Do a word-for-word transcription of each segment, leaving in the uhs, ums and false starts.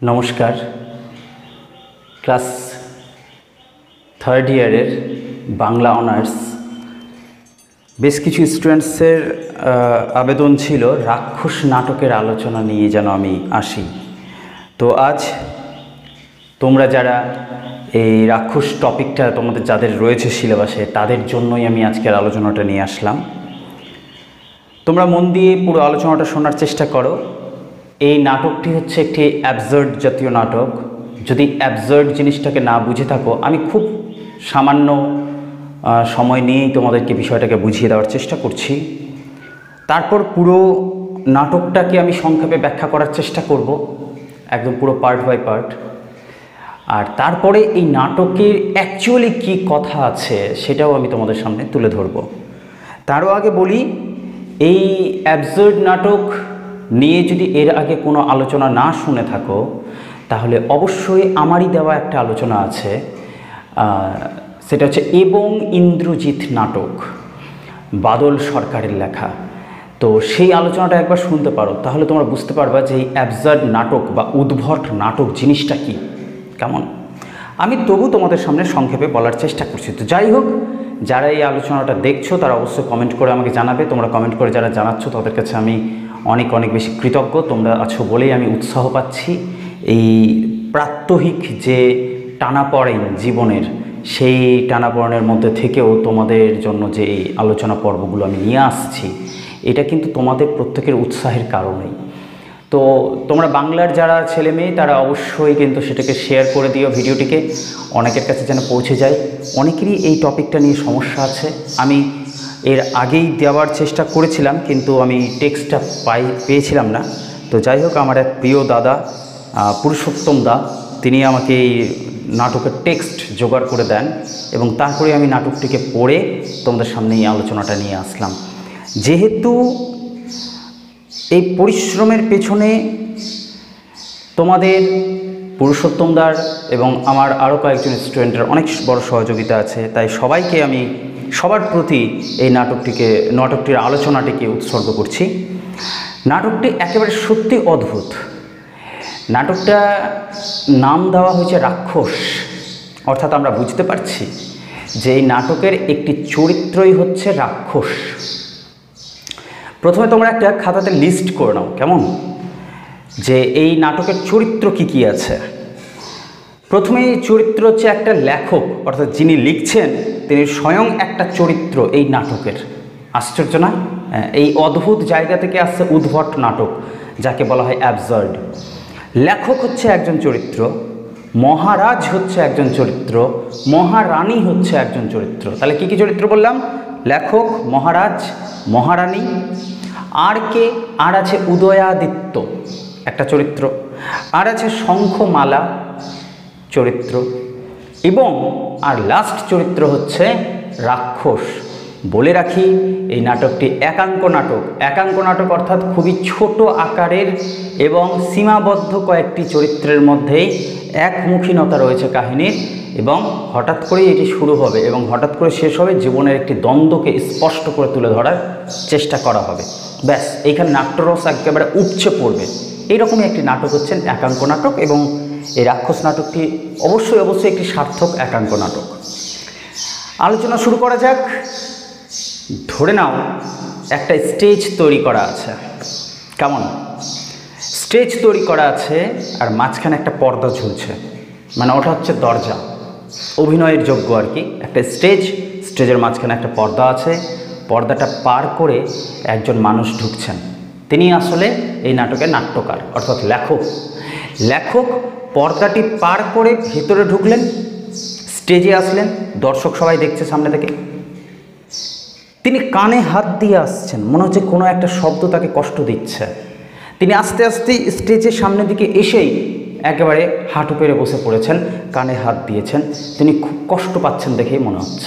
নমস্কার। Class third ইয়ারের Bangla honours বেশ কিছু স্টুডেন্টসের আবেদন ছিল রাক্ষস নাটকের আলোচনা নিয়ে যেন আমি আসি। তো আজ তোমরা যারা এই রাক্ষস টপিকটা তোমাদের যাদের রয়েছে সিলেবাসে তাদের জন্যই আমি আজকের আলোচনাটা নিয়ে আসলাম। তোমরা মন দিয়ে পুরো আলোচনাটা শোনার চেষ্টা করো। এই নাটকটি হচ্ছে একটি অ্যাবসার্ড জাতীয় নাটক। যদি অ্যাবসার্ড জিনিসটাকে না বুঝে থাকো, আমি খুব সামান্য সময় নিয়েই তোমাদেরকে বিষয়টাকে বুঝিয়ে দেওয়ার চেষ্টা করছি। তারপর পুরো নাটকটাকে আমি সংক্ষেপে ব্যাখ্যা করার চেষ্টা করব, একদম পুরো পার্ট বাই পার্ট। আর তারপরে এই নাটকের অ্যাকচুয়ালি কী কথা আছে সেটাও আমি তোমাদের সামনে তুলে ধরব। তারও আগে বলি, এই অ্যাবসার্ড নাটক নিয়ে যদি এর আগে কোনো আলোচনা না শুনে থাকো তাহলে অবশ্যই আমারই দেওয়া একটা আলোচনা আছে, সেটা হচ্ছে এবং ইন্দ্রজিৎ নাটক, বাদল সরকারের লেখা। তো সেই আলোচনাটা একবার শুনতে পারো, তাহলে তোমরা বুঝতে পারবা যে এই অ্যাবসার্ড নাটক বা উদ্ভট নাটক জিনিসটা কি, কেমন। আমি তবু তোমাদের সামনে সংক্ষেপে বলার চেষ্টা করছি। তো যাই হোক, যারা এই আলোচনাটা দেখছো তারা অবশ্যই কমেন্ট করে আমাকে জানাবে। তোমরা কমেন্ট করে যারা জানাচ্ছ তাদের কাছে আমি অনেক অনেক বেশি কৃতজ্ঞ। তোমরা আছো বলেই আমি উৎসাহ পাচ্ছি এই প্রাত্যহিক যে টানাপড়েন জীবনের, সেই টানাপড়েনের মধ্যে থেকেও তোমাদের জন্য যে এই আলোচনা পর্বগুলো আমি নিয়ে আসছি, এটা কিন্তু তোমাদের প্রত্যেকের উৎসাহের কারণেই। তো তোমরা বাংলার যারা ছেলে মেয়ে তারা অবশ্যই কিন্তু সেটাকে শেয়ার করে দিও, ভিডিওটিকে অনেকের কাছে যেন পৌঁছে যায়। অনেকেরই এই টপিকটা নিয়ে সমস্যা আছে। আমি এর আগেই দেওয়ার চেষ্টা করেছিলাম কিন্তু আমি টেক্সটটা পাই পেয়েছিলাম না। তো যাই হোক, আমার এক প্রিয় দাদা পুরুষোত্তম দা, তিনি আমাকে এই নাটকের টেক্সট জোগাড় করে দেন এবং তারপরে আমি নাটকটিকে পড়ে তোমাদের সামনে এই আলোচনাটা নিয়ে আসলাম। যেহেতু এই পরিশ্রমের পেছনে তোমাদের পুরুষোত্তমদার এবং আমার আরও কয়েকজন স্টুডেন্টের অনেক বড় সহযোগিতা আছে, তাই সবাইকে আমি সবার প্রতি এই নাটকটিকে নাটকটির আলোচনাটিকে উৎসর্গ করছি। নাটকটি একেবারে সত্যি অদ্ভুত। নাটকটা নাম দেওয়া হয়েছে রাক্ষস, অর্থাৎ আমরা বুঝতে পারছি যে এই নাটকের একটি চরিত্রই হচ্ছে রাক্ষস। প্রথমে তোমরা একটা খাতাতে লিস্ট করে নাও, কেমন, যে এই নাটকের চরিত্র কি কি আছে। প্রথমে এই চরিত্র হচ্ছে একটা লেখক, অর্থাৎ যিনি লিখছেন তিনি স্বয়ং একটা চরিত্র এই নাটকের। আশ্চর্য না? এই অদ্ভুত জায়গা থেকে আসছে উদ্ভট নাটক, যাকে বলা হয় অ্যাবসার্ড। লেখক হচ্ছে একজন চরিত্র, মহারাজ হচ্ছে একজন চরিত্র, মহারানী হচ্ছে একজন চরিত্র। তাহলে কি কি চরিত্র বললাম? লেখক, মহারাজ, মহারানী, আর কে? আর আছে উদয়াদিত্য একটা চরিত্র, আর আছে শঙ্খমালা চরিত্র, এবং আর লাস্ট চরিত্র হচ্ছে রাক্ষস। বলে রাখি, এই নাটকটি একাঙ্ক নাটক। একাঙ্ক নাটক অর্থাৎ খুবই ছোট আকারের এবং সীমাবদ্ধ কয়েকটি চরিত্রের মধ্যেই একমুখীনতা রয়েছে কাহিনীর, এবং হঠাৎ করেই এটি শুরু হবে এবং হঠাৎ করে শেষ হবে। জীবনের একটি দ্বন্দ্বকে স্পষ্ট করে তুলে ধরার চেষ্টা করা হবে। ব্যাস, এইখানে নাট্যরস একেবারে উপচে পড়বে। এইরকমই একটি নাটক হচ্ছেন একাঙ্ক নাটক, এবং এই রাক্ষস নাটকটি অবশ্যই অবশ্যই একটি সার্থক একাঙ্ক নাটক। আলোচনা শুরু করা যাক। ধরে নাও একটা স্টেজ তৈরি করা আছে, কেমন, স্টেজ তৈরি করা আছে আর মাঝখানে একটা পর্দা ঝুলছে, মানে ওটা হচ্ছে দরজা, অভিনয়ের যোগ্য আর কি। একটা স্টেজ, স্টেজের মাঝখানে একটা পর্দা আছে, পর্দাটা পার করে একজন মানুষ ঢুকছেন। তিনি আসলে এই নাটকের নাট্যকার, অর্থাৎ লেখক। লেখক পর্দাটি পার করে ভেতরে ঢুকলেন, স্টেজে আসলেন, দর্শক সবাই দেখছে সামনে থেকে। তিনি কানে হাত দিয়ে আসছেন, মনে হচ্ছে কোনো একটা শব্দ তাকে কষ্ট দিচ্ছে। তিনি আস্তে আস্তে স্টেজের সামনের দিকে এসেই একেবারে হাঁটু পেরে বসে পড়েছেন, কানে হাত দিয়েছেন। তিনি খুব কষ্ট পাচ্ছেন দেখেই মনে হচ্ছে।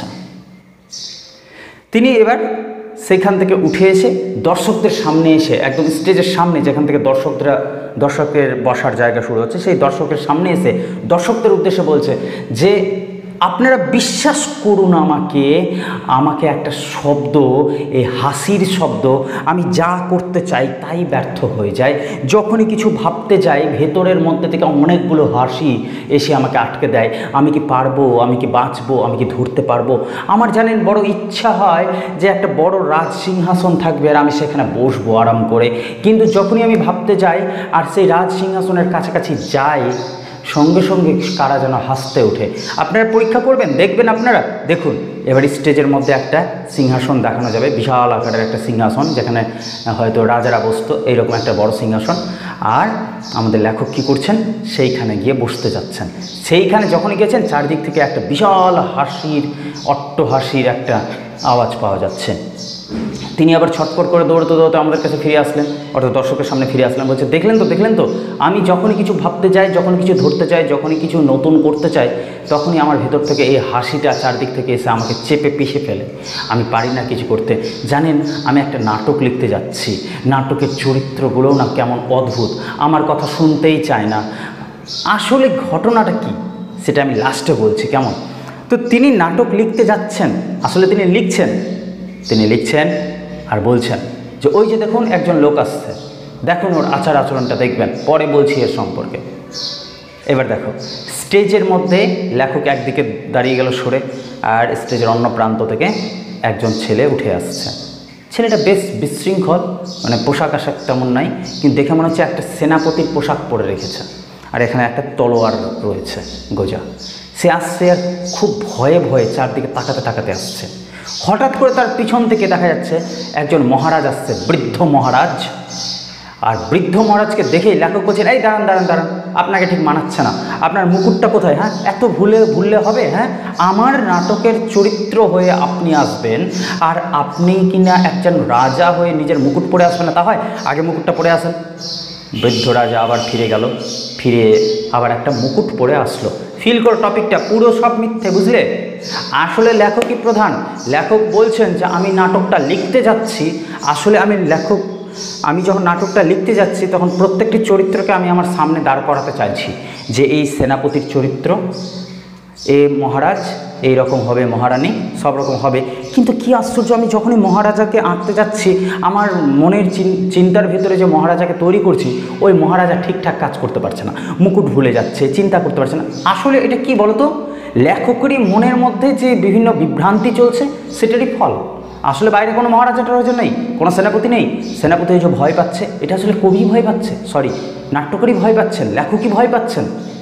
তিনি এবার সেখান থেকে উঠে এসে দর্শকদের সামনে এসে, একদম স্টেজের সামনে যেখান থেকে দর্শকরা দর্শকের বসার জায়গা শুরু হচ্ছে, সেই দর্শকের সামনে এসে দর্শকদের উদ্দেশ্যে বলছে যে আপনারা বিশ্বাস করুন আমাকে, আমাকে একটা শব্দ, এই হাসির শব্দ, আমি যা করতে চাই তাই ব্যর্থ হয়ে যায়। যখনই কিছু ভাবতে যাই ভেতরের মধ্যে থেকে অনেকগুলো হাসি এসে আমাকে আটকে দেয়। আমি কি পারবো, আমি কি বাঁচবো, আমি কি ধরতে পারবো। আমার জানেন বড় ইচ্ছা হয় যে একটা বড় রাজ সিংহাসন থাকবে আর আমি সেখানে বসবো আরাম করে, কিন্তু যখনই আমি ভাবতে যাই আর সেই রাজ সিংহাসনের কাছাকাছি যাই, সঙ্গে সঙ্গে কারা যেন হাসতে ওঠে। আপনারা পরীক্ষা করবেন, দেখবেন আপনারা। দেখুন এবার স্টেজের মধ্যে একটা সিংহাসন দেখানো যাবে, বিশাল আকারের একটা সিংহাসন, যেখানে হয়তো রাজারা বসতো, এইরকম একটা বড় সিংহাসন। আর আমাদের লেখক কী করছেন, সেইখানে গিয়ে বসতে যাচ্ছেন। সেইখানে যখনই গেছেন চারদিক থেকে একটা বিশাল হাসির, অট্ট হাসির একটা আওয়াজ পাওয়া যাচ্ছে। তিনি আবার ছটফট করে দৌড়তে দৌড়তে আমাদের কাছে ফিরে আসলেন, অর্থাৎ দর্শকের সামনে ফিরে আসলেন। বলছে, দেখলেন তো দেখলেন তো আমি যখনই কিছু ভাবতে যাই, যখন কিছু ধরতে চাই, যখনই কিছু নতুন করতে চাই, তখনই আমার ভেতর থেকে এই হাসিটা চারদিক থেকে এসে আমাকে চেপে পিষে ফেলে। আমি পারি না কিছু করতে। জানেন, আমি একটা নাটক লিখতে যাচ্ছি, নাটকের চরিত্রগুলোও না কেমন অদ্ভুত, আমার কথা শুনতেই চায় না। আসলে ঘটনাটা কি সেটা আমি লাস্টে বলছি, কেমন? তো তিনি নাটক লিখতে যাচ্ছেন, আসলে তিনি লিখছেন তিনি লিখছেন আর বলছেন যে ওই যে দেখুন একজন লোক আসছে, দেখুন ওর আচার আচরণটা দেখবেন, পরে বলছি এর সম্পর্কে। এবার দেখো, স্টেজের মধ্যে লেখক একদিকে দাঁড়িয়ে গেল সরে, আর স্টেজের অন্য প্রান্ত থেকে একজন ছেলে উঠে আসছে। ছেলেটা বেশ বিশৃঙ্খল, মানে পোশাক আশাক তেমন নাই, কিন্তু দেখে মনে হচ্ছে একটা সেনাপতির পোশাক পরে রেখেছে, আর এখানে একটা তলোয়ার রয়েছে গোজা। সে আসছে আর খুব ভয়ে ভয়ে চারদিকে তাকাতে তাকাতে আসছে। হঠাৎ করে তার পিছন থেকে দেখা যাচ্ছে একজন মহারাজ আসছে, বৃদ্ধ মহারাজ। আর বৃদ্ধ মহারাজকে দেখেই লেখক বলছেন, এই দাঁড়ান দাঁড়ান দাঁড়ান, আপনাকে ঠিক মানাচ্ছে না, আপনার মুকুটটা কোথায়? হ্যাঁ, এত ভুলে ভুললে হবে? হ্যাঁ, আমার নাটকের চরিত্র হয়ে আপনি আসবেন, আর আপনি কিনা একজন রাজা হয়ে নিজের মুকুট পরে আসবেন না? তা হয়, আগে মুকুটটা পরে আসেন। বৃদ্ধ রাজা আবার ফিরে গেল, ফিরে আবার একটা মুকুট পরে আসলো। ফিল করো টপিকটা, পুরো সব মিথ্যে, বুঝলে? আসলে লেখকই প্রধান। লেখক বলছেন যে আমি নাটকটা লিখতে যাচ্ছি, আসলে আমি লেখক, আমি যখন নাটকটা লিখতে যাচ্ছি তখন প্রত্যেকটি চরিত্রকে আমি আমার সামনে দাঁড় করাতে চাইছি, যে এই সেনাপতির চরিত্র, এ মহারাজ, এই রকম হবে মহারানী, সব রকম হবে। কিন্তু কি আশ্চর্য, আমি যখনই মহারাজাকে আঁকতে যাচ্ছি, আমার মনের চিন্তার ভিতরে যে মহারাজাকে তৈরি করছি, ওই মহারাজা ঠিকঠাক কাজ করতে পারছে না, মুকুট ভুলে যাচ্ছে, চিন্তা করতে পারছে না। আসলে এটা কি বলতো, লেখকেরই মনের মধ্যে যে বিভিন্ন বিভ্রান্তি চলছে সেটারই ফল। আসলে বাইরে কোনো মহারাজা টারাজা নেই, কোনো সেনাপতি নেই। সেনাপতি যে ভয় পাচ্ছে, এটা আসলে কবি ভয় পাচ্ছে, সরি নাট্যকারই ভয় পাচ্ছেন, লেখকই ভয় পাচ্ছেন।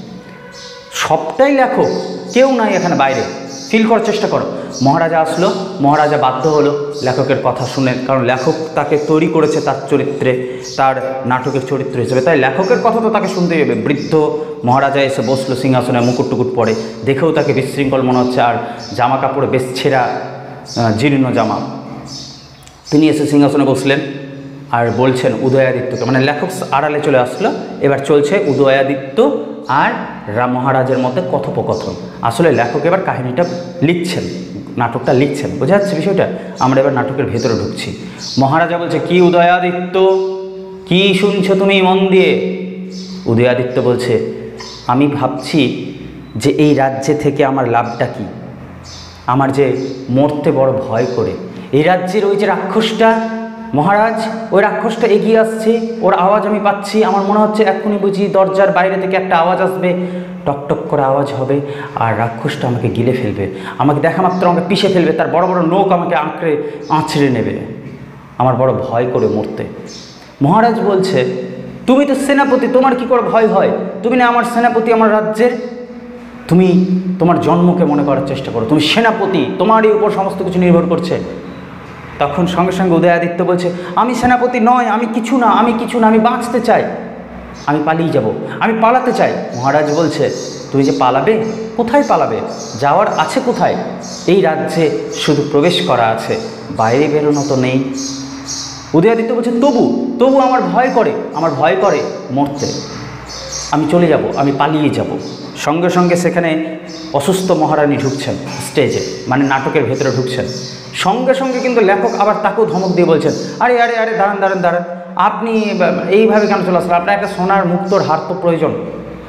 সবটাই লেখক, কেউ নাই এখানে বাইরে। ফিল করার চেষ্টা করো। মহারাজা আসলো, মহারাজা বাধ্য হলো লেখকের কথা শুনে, কারণ লেখক তাকে তৈরি করেছে তার চরিত্রে, তার নাটকের চরিত্র হিসেবে, তাই লেখকের কথা তো তাকে শুনতেই হবে। বৃদ্ধ মহারাজা এসে বসলো সিংহাসনে, মুকুট টুকুট পরে, দেখেও তাকে বিশৃঙ্খল মনে হচ্ছে, আর জামা কাপড়ে বেশ ছেঁড়া জীর্ণ জামা। তিনি এসে সিংহাসনে বসলেন আর বলছেন উদয়াদিত্যকে, মানে লেখক আড়ালে চলে আসলো। এবার চলছে উদয়াদিত্য আর রাম মহারাজের মধ্যে কথোপকথন। আসলে লেখক এবার কাহিনীটা লিখছেন, নাটকটা লিখছেন, বোঝা যাচ্ছে বিষয়টা? আমরা এবার নাটকের ভেতরে ঢুকছি। মহারাজা বলছে, কি উদয়াদিত্য, কি শুনছো তুমি মন দিয়ে? উদয়াদিত্য বলছে, আমি ভাবছি যে এই রাজ্যে থেকে আমার লাভটা কি, আমার যে মরতে বড় ভয় করে। এই রাজ্যের ওই যে রাক্ষসটা মহারাজ, ওই রাক্ষসটা এগিয়ে আসছে, ওর আওয়াজ আমি পাচ্ছি, আমার মনে হচ্ছে এক্ষুনি বুঝি দরজার বাইরে থেকে একটা আওয়াজ আসবে, টকটক করে আওয়াজ হবে, আর রাক্ষসটা আমাকে গিলে ফেলবে, আমাকে দেখা মাত্র আমাকে পিষে ফেলবে, তার বড় বড় নখ আমাকে আঁকড়ে আঁচড়ে নেবে, আমার বড় ভয় করে মরতে। মহারাজ বলছে, তুমি তো সেনাপতি, তোমার কি করে ভয় হয়? তুমি না আমার সেনাপতি, আমার রাজ্যের। তুমি তোমার জন্মকে মনে করার চেষ্টা করো, তুমি সেনাপতি, তোমারই উপর সমস্ত কিছু নির্ভর করছে। তখন সঙ্গে সঙ্গে উদয়াদিত্য বলছে, আমি সেনাপতি নয়, আমি কিছু না, আমি কিছু না, আমি বাঁচতে চাই, আমি পালিয়ে যাব, আমি পালাতে চাই। মহারাজ বলছে, তুমি যে পালাবে, কোথায় পালাবে? যাওয়ার আছে কোথায়? এই রাজ্যে শুধু প্রবেশ করা আছে, বাইরে বেরোনো তো নেই। উদয়াদিত্য বলছে, তবু তবু আমার ভয় করে, আমার ভয় করে মরতে, আমি চলে যাব, আমি পালিয়ে যাব। সঙ্গে সঙ্গে সেখানে অসুস্থ মহারানী ঢুকছেন স্টেজে, মানে নাটকের ভেতরে ঢুকছেন। সঙ্গে সঙ্গে কিন্তু লেখক আবার তাকেও ধমক দিয়ে বলছেন, আরে আরে আরে দাঁড়ান দাঁড়ান দাঁড়ান, আপনি এইভাবে কেন চলে আসলেন? আপনার একটা সোনার মুক্তোর হার তো প্রয়োজন,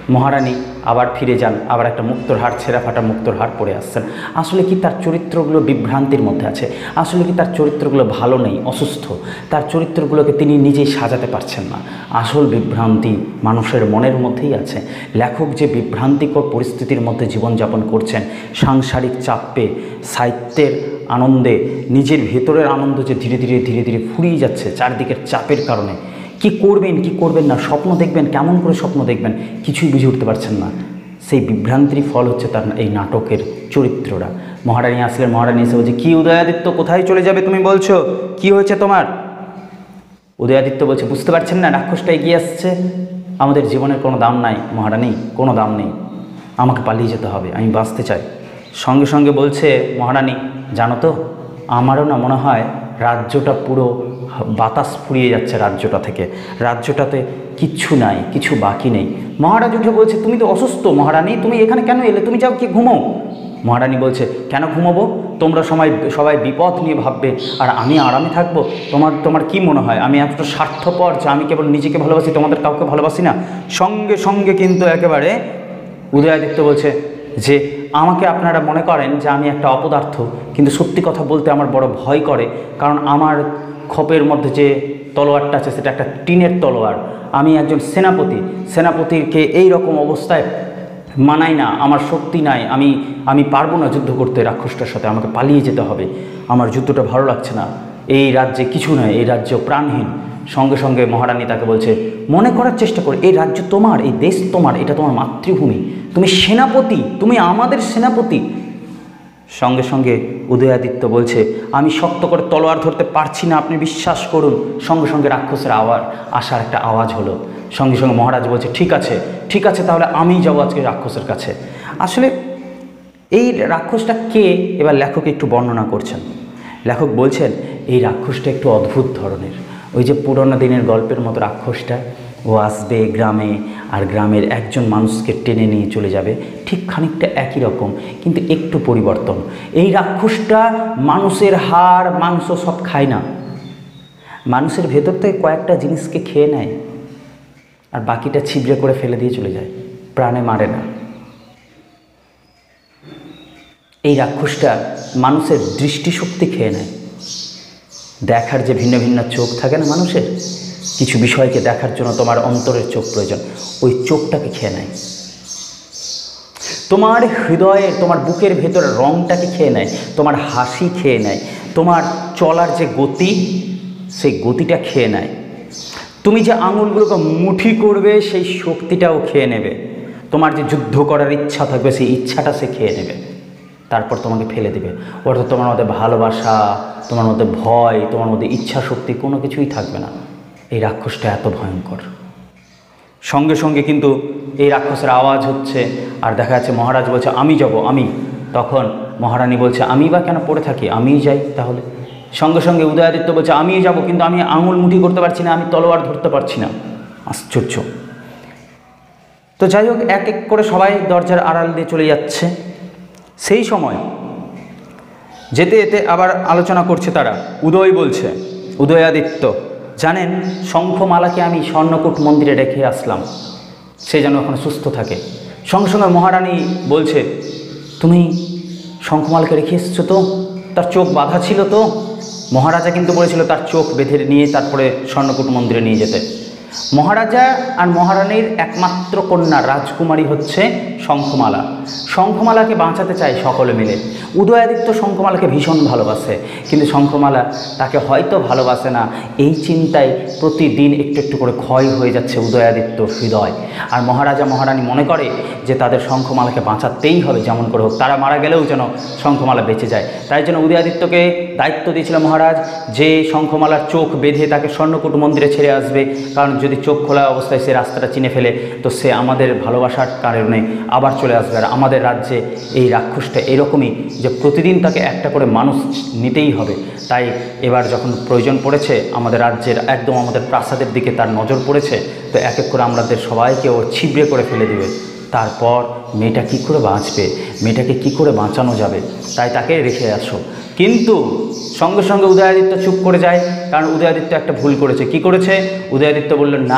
মহারানী আবার ফিরে যান, আবার একটা মুক্তোর হার, ছেঁড়া ফাটা মুক্তোর হার পরে আসছেন। আসলে কি তার চরিত্রগুলো বিভ্রান্তির মধ্যে আছে, আসলে কি তার চরিত্রগুলো ভালো নেই, অসুস্থ, তার চরিত্রগুলোকে তিনি নিজেই সাজাতে পারছেন না। আসল বিভ্রান্তি মানুষের মনের মধ্যেই আছে। লেখক যে বিভ্রান্তিকর পরিস্থিতির মধ্যে জীবনযাপন করছেন, সাংসারিক চাপ পেয়ে, সাহিত্যের আনন্দে নিজের ভেতরের আনন্দ যে ধীরে ধীরে ধীরে ধীরে ফুরিয়ে যাচ্ছে চারদিকের চাপের কারণে, কি করবেন কি করবেন না, স্বপ্ন দেখবেন কেমন করে স্বপ্ন দেখবেন, কিছুই বুঝে উঠতে পারছেন না। সেই বিভ্রান্তির ফল হচ্ছে তার এই নাটকের চরিত্ররা। মহারানী আসলেন, মহারানী এসে বলছে, কি উদয়াদিত্য, কোথায় চলে যাবে তুমি বলছো, কি হয়েছে তোমার? উদয়াদিত্য বলছে, বুঝতে পারছেন না রাক্ষসটা এগিয়ে আসছে, আমাদের জীবনের কোনো দাম নাই মহারানী, কোনো দাম নেই, আমাকে পালিয়ে যেতে হবে, আমি বাঁচতে চাই। সঙ্গে সঙ্গে বলছে মহারানী, জানো তো আমারও না মনে হয় রাজ্যটা পুরো বাতাস ফুরিয়ে যাচ্ছে রাজ্যটা থেকে, রাজ্যটাতে কিচ্ছু নাই, কিছু বাকি নেই। মহারাজ উঠে বলছে, তুমি তো অসুস্থ মহারানী, তুমি এখানে কেন এলে, তুমি যাও কি ঘুমো। মহারানী বলছে, কেন ঘুমাবো, তোমরা সবাই সবাই বিপদ নিয়ে ভাববে আর আমি আরামে থাকবো, তোমার তোমার কি মনে হয় আমি এতটা স্বার্থপর যে আমি কেবল নিজেকে ভালোবাসি, তোমাদের কাউকে ভালোবাসি না? সঙ্গে সঙ্গে কিন্তু একেবারে উদয়াদিত্য বলছে যে আমাকে আপনারা মনে করেন যে আমি একটা অপদার্থ, কিন্তু সত্যি কথা বলতে আমার বড় ভয় করে, কারণ আমার খোপের মধ্যে যে তলোয়ারটা আছে সেটা একটা টিনের তলোয়ার, আমি একজন সেনাপতি, সেনাপতিকে এই রকম অবস্থায় মানাই না, আমার শক্তি নাই, আমি আমি পারবো না যুদ্ধ করতে রাক্ষসটার সাথে, আমাকে পালিয়ে যেতে হবে, আমার যুদ্ধটা ভালো লাগছে না, এই রাজ্যে কিছু নয়, এই রাজ্য প্রাণহীন। সঙ্গে সঙ্গে মহারানী তাকে বলছে, মনে করার চেষ্টা করে, এই রাজ্য তোমার, এই দেশ তোমার, এটা তোমার মাতৃভূমি, তুমি সেনাপতি, তুমি আমাদের সেনাপতি। সঙ্গে সঙ্গে উদয়াদিত্য বলছে, আমি শক্ত করে তলোয়ার ধরতে পারছি না, আপনি বিশ্বাস করুন। সঙ্গে সঙ্গে রাক্ষসের আওয়াজ আসার একটা আওয়াজ হলো। সঙ্গে সঙ্গে মহারাজ বলছে, ঠিক আছে ঠিক আছে, তাহলে আমিই যাবো আজকে রাক্ষসের কাছে। আসলে এই রাক্ষসটা কে, এবার লেখক একটু বর্ণনা করছেন। লেখক বলছেন, এই রাক্ষসটা একটু অদ্ভুত ধরনের, ওই যে পুরোনো দিনের গল্পের মতো রাক্ষসটা, ও আসবে গ্রামে আর গ্রামের একজন মানুষকে টেনে নিয়ে চলে যাবে, ঠিক খানিকটা একই রকম, কিন্তু একটু পরিবর্তন। এই রাক্ষসটা মানুষের হাড় মাংস সব খায় না, মানুষের ভেতর থেকে কয়েকটা জিনিসকে খেয়ে নেয় আর বাকিটা ছিবড়ে করে ফেলে দিয়ে চলে যায়, প্রাণে মারে না। এই রাক্ষসটা মানুষের দৃষ্টিশক্তি খেয়ে নেয়, দেখার যে ভিন্ন ভিন্ন চোখ থাকে না মানুষের, কিছু বিষয়কে দেখার জন্য তোমার অন্তরের চোখ প্রয়োজন, ওই চোখটাকে খেয়ে নেয়। তোমার হৃদয়ের, তোমার বুকের ভেতরে রঙটাকে খেয়ে নেয়, তোমার হাসি খেয়ে নেয়, তোমার চলার যে গতি সেই গতিটা খেয়ে নেয়, তুমি যে আঙুলগুলোকে মুঠি করবে সেই শক্তিটাও খেয়ে নেবে, তোমার যে যুদ্ধ করার ইচ্ছা থাকবে সেই ইচ্ছাটা সে খেয়ে নেবে, তারপর তোমাকে ফেলে দেবে। অর্থাৎ তোমার মধ্যে ভালোবাসা, তোমার মধ্যে ভয়, তোমার মধ্যে ইচ্ছা শক্তি কোনো কিছুই থাকবে না। এই রাক্ষসটা এত ভয়ঙ্কর। সঙ্গে সঙ্গে কিন্তু এই রাক্ষসের আওয়াজ হচ্ছে আর দেখা যাচ্ছে মহারাজ বলছে, আমি যাব আমি। তখন মহারানী বলছে, আমি বা কেন পড়ে থাকি, আমিই যাই তাহলে। সঙ্গে সঙ্গে উদয়াদিত্য বলছে, আমিই যাব, কিন্তু আমি আঙুল মুঠি করতে পারছি না, আমি তলোয়ার ধরতে পারছি না। আশ্চর্য। তো যাই হোক, এক এক করে সবাই দরজার আড়াল দিয়ে চলে যাচ্ছে। সেই সময় যেতে যেতে আবার আলোচনা করছে তারা। উদয় বলছে, উদয়াদিত্য জানেন, শঙ্খমালাকে আমি স্বর্ণকূট মন্দিরে রেখে আসলাম, সে যেন ওখানে সুস্থ থাকে। সঙ্গে সঙ্গে মহারানী বলছে, তুমি শঙ্খমালাকে রেখে এসেছো তো, তার চোখ বাঁধা ছিল তো? মহারাজা কিন্তু বলেছিল তার চোখ বেঁধে নিয়ে তারপরে স্বর্ণকূট মন্দিরে নিয়ে যেতে। মহারাজা আর মহারানীর একমাত্র কন্যা রাজকুমারী হচ্ছে শঙ্খমালা। শঙ্খমালাকে বাঁচাতে চায় সকলে মিলে। উদয়াদিত্য শঙ্খমালাকে ভীষণ ভালোবাসে, কিন্তু শঙ্খমালা তাকে হয়তো ভালোবাসে না, এই চিন্তায় প্রতিদিন একটু একটু করে ক্ষয় হয়ে যাচ্ছে উদয়াদিত্যর হৃদয়। আর মহারাজা মহারানী মনে করে যে তাদের শঙ্খমালাকে বাঁচাতেই হবে, যেমন করে হোক, তারা মারা গেলেও যেন শঙ্খমালা বেঁচে যায়। তাই জন্য উদয়াদিত্যকে দায়িত্ব দিয়েছিল মহারাজ যে শঙ্খমালার চোখ বেঁধে তাকে স্বর্ণকূট মন্দিরে ছেড়ে আসবে, কারণ যদি চোখ খোলা অবস্থায় সে রাস্তাটা চিনে ফেলে তো সে আমাদের ভালোবাসার কারণে আবার চলে আসবে। আর আমাদের রাজ্যে এই রাক্ষসটা এরকমই যে প্রতিদিন তাকে একটা করে মানুষ নিতেই হবে। তাই এবার যখন প্রয়োজন পড়েছে আমাদের রাজ্যের একদম আমাদের প্রাসাদের দিকে তার নজর পড়েছে, তো এক এক করে আমাদের সবাইকে ও ছিবড়ে করে ফেলে দেবে। তারপর মেয়েটা কি করে বাঁচবে, মেয়েটাকে কি করে বাঁচানো যাবে, তাই তাকে রেখে আসো। কিন্তু সঙ্গে সঙ্গে উদয়াদিত্য চুপ করে যায়, কারণ উদয়াদিত্য একটা ভুল করেছে। কি করেছে? উদয়াদিত্য বললেন, না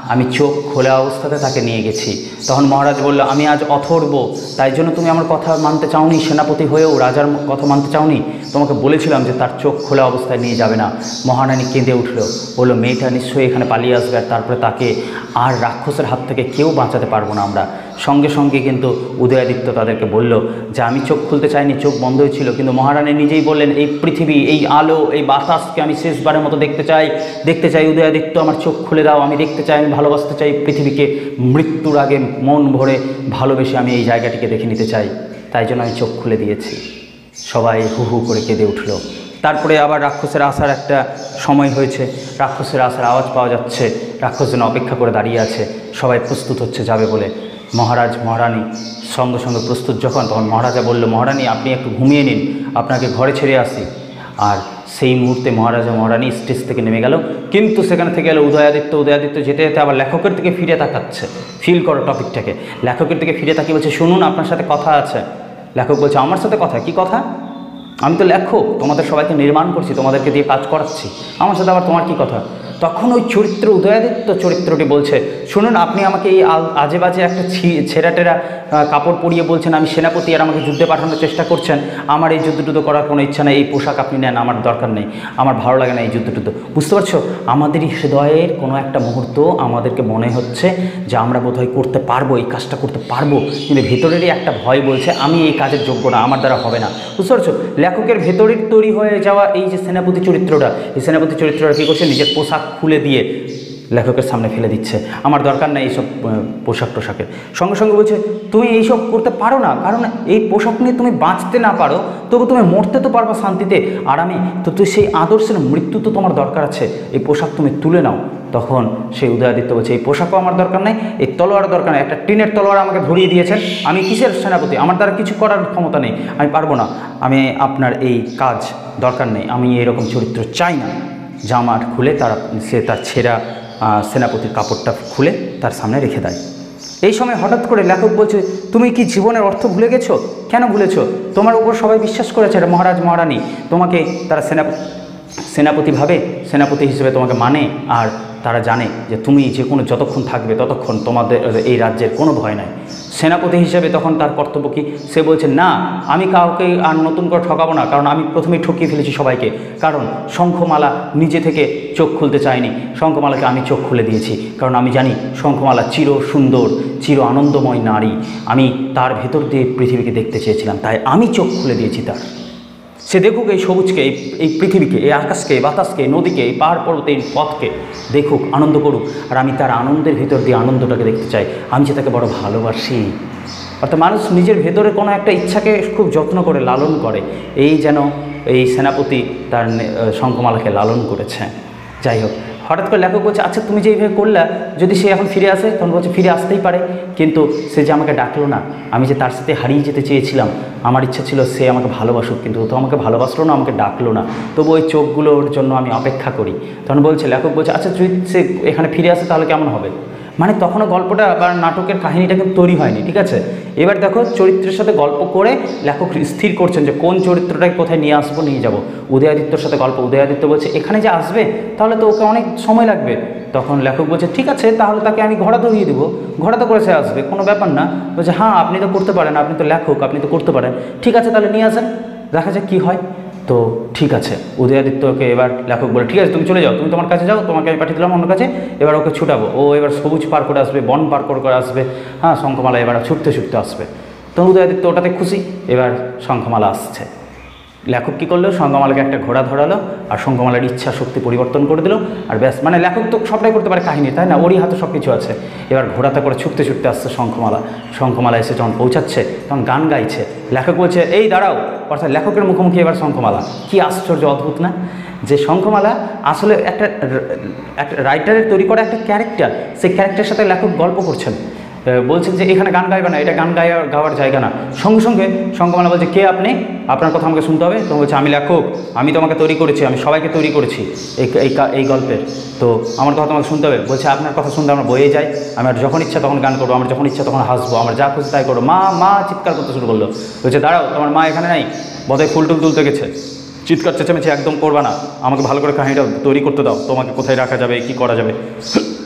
আমি চোখ খোলা অবস্থাতে তাকে নিয়ে গেছি। তখন মহারাজ বলল, আমি আজ অথর্ব, তাই জন্য তুমি আমার কথা মানতে চাওনি, সেনাপতি হয়েও রাজার কথা মানতে চাওনি। তোমাকে বলেছিলাম যে তার চোখ খোলা অবস্থায় নিয়ে যাবে না। মহারানী কেঁদে উঠল, বললো মেয়েটা নিশ্চয়ই এখানে পালিয়ে আসবে, আর তারপরে তাকে আর রাক্ষসের হাত থেকে কেউ বাঁচাতে পারবো না আমরা। সঙ্গে সঙ্গে কিন্তু উদয়াদিত্য তাদেরকে বলল যে আমি চোখ খুলতে চাইনি, চোখ বন্ধ হয়েছিল, কিন্তু মহারানী নিজেই বললেন এই পৃথিবী, এই আলো, এই বাতাসকে আমি শেষবারের মতো দেখতে চাই, দেখতে চাই উদয়াদিত্য, আমার চোখ খুলে দাও, আমি দেখতে চাই, আমি ভালোবাসতে চাই পৃথিবীকে, মৃত্যুর আগে মন ভরে ভালোবেসে আমি এই জায়গাটিকে দেখে নিতে চাই, তাই জন্য আমি চোখ খুলে দিয়েছি। সবাই হু হু করে কেঁদে উঠল। তারপরে আবার রাক্ষসের আসার একটা সময় হয়েছে, রাক্ষসের আসার আওয়াজ পাওয়া যাচ্ছে, রাক্ষস যেন অপেক্ষা করে দাঁড়িয়ে আছে, সবাই প্রস্তুত হচ্ছে যাবে বলে। মহারাজ মহারানী সঙ্গে সঙ্গে প্রস্তুত যখন, তখন মহারাজা বলল, মহারানী আপনি একটু ঘুমিয়ে নিন, আপনাকে ঘরে ছেড়ে আসি। আর সেই মুহূর্তে মহারাজা মহারানী স্টেজ থেকে নেমে গেল, কিন্তু সেখানে থেকে গেল উদয়াদিত্য। উদয়াদিত্য যেতে যেতে আবার লেখকের থেকে ফিরে তাকাচ্ছে, ফিল করো টপিকটাকে, লেখকের থেকে ফিরে তাকিয়ে বলছে, শুনুন আপনার সাথে কথা আছে। লেখক বলছে, আমার সাথে কথা? কি কথা? আমি তো লেখক, তোমাদের সবাইকে নির্মাণ করছি, তোমাদেরকে দিয়ে কাজ করাচ্ছি, আমার সাথে আবার তোমার কি কথা? তখন ওই চরিত্র উদয়াদিত্য চরিত্রটি বলছে, শুনুন আপনি আমাকে এই আজে বাজে একটা ছেঁড়া টেরা কাপড় পরিয়ে বলছেন আমি সেনাপতি, আর আমাকে যুদ্ধে পাঠানোর চেষ্টা করছেন। আমার এই যুদ্ধ টুদ্ধ করার কোনো ইচ্ছা নেই, এই পোশাক আপনি নেন, আমার দরকার নেই, আমার ভালো লাগে না এই যুদ্ধ টুদ্ধ। বুঝতে পারছো, আমাদেরই হৃদয়ের কোনো একটা মুহূর্ত আমাদেরকে মনে হচ্ছে যে আমরা বোধহয় করতে পারবো, এই কাজটা করতে পারবো, কিন্তু ভেতরেরই একটা ভয় বলছে আমি এই কাজের যোগ্য না, আমার দ্বারা হবে না। বুঝতে পারছো, লেখকের ভেতরের তৈরি হয়ে যাওয়া এই যে সেনাপতি চরিত্রটা, এই সেনাপতি চরিত্রটা কী করছে, নিজের পোশাক খুলে দিয়ে লেখকের সামনে ফেলে দিচ্ছে, আমার দরকার নেই এইসব পোশাক টোশাকের। সঙ্গে সঙ্গে বলছে তুমি এইসব করতে পারো না, কারণ এই পোশাক নিয়ে তুমি বাঁচতে না পারো, তবু তুমি মরতে তো পারবা শান্তিতে আরামে, তো তুই সেই আদর্শের মৃত্যু তো তোমার দরকার আছে, এই পোশাক তুমি তুলে নাও। তখন সেই উদয়াদিত্য বলছে, এই পোশাকও আমার দরকার নেই, এই তলোয়ার দরকার নেই, একটা টিনের তলোয়ার আমাকে ধরিয়ে দিয়েছেন, আমি কিসের সেনাপতি, আমার দ্বারা কিছু করার ক্ষমতা নেই, আমি পারবো না, আমি আপনার এই কাজ দরকার নেই, আমি এরকম চরিত্র চাই না। জামা খুলে তারা সে তার ছেঁড়া সেনাপতির কাপড়টা খুলে তার সামনে রেখে দেয়। এই সময় হঠাৎ করে লেখক বলছে, তুমি কি জীবনের অর্থ ভুলে গেছো? কেন ভুলেছো? তোমার উপর সবাই বিশ্বাস করেছে, মহারাজ মহারানী তোমাকে তারা সেনাপতি সেনাপতি ভাবে, সেনাপতি হিসেবে তোমাকে মানে, আর তারা জানে যে তুমি যে কোনো যতক্ষণ থাকবে ততক্ষণ তোমাদের এই রাজ্যের কোনো ভয় নাই। সেনাপতি হিসেবে তখন তার কর্তব্য কী? সে বলছে, না আমি কাউকে আর নতুন করে ঠকাবো না, কারণ আমি প্রথমেই ঠকিয়ে ফেলেছি সবাইকে, কারণ শঙ্খমালা নিজে থেকে চোখ খুলতে চায়নি, শঙ্খমালাকে আমি চোখ খুলে দিয়েছি, কারণ আমি জানি শঙ্খমালা চির সুন্দর, চির আনন্দময় নারী, আমি তার ভেতর দিয়ে পৃথিবীকে দেখতে চেয়েছিলাম, তাই আমি চোখ খুলে দিয়েছি তার। সে দেখুক এই সবুজকে, এই এই পৃথিবীকে, এই আকাশকে, এই বাতাসকে, এই নদীকে, এই পাহাড় পর্বত, এই পথকে দেখুক, আনন্দ করুক, আর আমি তার আনন্দের ভিতর দিয়ে আনন্দটাকে দেখতে চাই, আমি যে তাকে বড় ভালোবাসি। অর্থাৎ মানুষ নিজের ভেতরে কোনো একটা ইচ্ছাকে খুব যত্ন করে লালন করে, এই যেন এই সেনাপতি তার শঙ্খমালাকে লালন করেছে। যাই হোক, হঠাৎ করে লেখক বলছে, আচ্ছা তুমি যে এইভাবে করলা, যদি সে এখন ফিরে আসে? তখন বলছে, ফিরে আসতেই পারে, কিন্তু সে যে আমাকে ডাকলো না, আমি যে তার সাথে হারিয়ে যেতে চেয়েছিলাম, আমার ইচ্ছা ছিল সে আমাকে ভালোবাসুক, কিন্তু ও তো আমাকে ভালোবাসলো না, আমাকে ডাকলো না, তবু ওই চোখগুলোর জন্য আমি অপেক্ষা করি। তখন বলছে, লেখক বলছে, আচ্ছা যদি সে এখানে ফিরে আসে তাহলে কেমন হবে? মানে তখনও গল্পটা বা নাটকের কাহিনীটা কিন্তু তৈরি হয়নি, ঠিক আছে? এবার দেখো চরিত্রের সাথে গল্প করে লেখক স্থির করছেন যে কোন চরিত্রটাকে কোথায় নিয়ে আসবো, নিয়ে যাব। উদয়াদিত্যর সাথে গল্প, উদয়াদিত্য বলছে এখানে যে আসবে তাহলে তো ওকে অনেক সময় লাগবে। তখন লেখক বলছে, ঠিক আছে তাহলে তাকে আমি ঘোড়া ধরিয়ে দেবো, ঘোড়াতে করে সে আসবে, কোনো ব্যাপার না। বলছে, হ্যাঁ আপনি তো করতে পারেন, আপনি তো লেখক, আপনি তো করতে পারেন, ঠিক আছে তাহলে নিয়ে আসেন, দেখা যাক কী হয়। তো ঠিক আছে, উদয়াদিত্যকে এবার লেখক বলে, ঠিক আছে তুমি চলে যাও, তুমি তোমার কাছে যাও, তোমাকে আমি পাঠিয়ে দিলাম অন্য কাছে, এবার ওকে ছুটাবো, ও এবার সবুজ পার করে আসবে, বন পার করে করে আসবে, হ্যাঁ শঙ্খমালা এবার ছুটতে ছুটতে আসবে। তো উদয়াদিত্য ওটাতে খুশি, এবার শঙ্খমালা আসছে। লেখক কী করলো, শঙ্খমালাকে একটা ঘোড়া ধরালো, আর শঙ্খমালার ইচ্ছা শক্তি পরিবর্তন করে দিল, আর ব্যাস, মানে লেখক তো সবটাই করতে পারে কাহিনী, তাই না? ওরই হাতে সব কিছু আছে। এবার ঘোড়াতে করে ছুটতে ছুটতে আসছে শঙ্খমালা। শঙ্খমালা এসে যখন পৌঁছাচ্ছে তখন গান গাইছে। লেখক বলছে, এই দাঁড়াও, অর্থাৎ লেখকের মুখোমুখি এবার শঙ্খমালা। কি আশ্চর্য, অদ্ভুত না? যে শঙ্খমালা আসলে একটা একটা রাইটারের তৈরি করা একটা ক্যারেক্টার, সেই ক্যারেক্টারের সাথে লেখক গল্প করছেন, বলছেন যে এখানে গান গাইবে না, এটা গান গাওয়া গাওয়ার জায়গা না। সঙ্গে সঙ্গে শঙ্খমালা বলছে, কে আপনি? আপনার কথা আমাকে শুনতে হবে। তো বলছে, আমি লেখক, আমি তোমাকে তৈরি করেছি, আমি সবাইকে তৈরি করেছি এই এই গল্পের, তো আমার কথা তোমাকে শুনতে হবে। বলছে, আপনার কথা শুনতে আমরা বয়ে যাই, আমার যখন ইচ্ছা তখন গান করবো, আমার যখন ইচ্ছা তখন হাসবো, আমার যা খুশি তাই করবো। মা মা চিৎকার করতে শুরু করলো। বলছে, দাঁড়াও, তোমার মা এখানে নাই, বোধহয় ফুল টুল তুলতে গেছে, চিৎকার চেঁচামেচি একদম করবা না, আমাকে ভালো করে কাহিনীটা তৈরি করতে দাও, তোমাকে কোথায় রাখা যাবে, কি করা যাবে।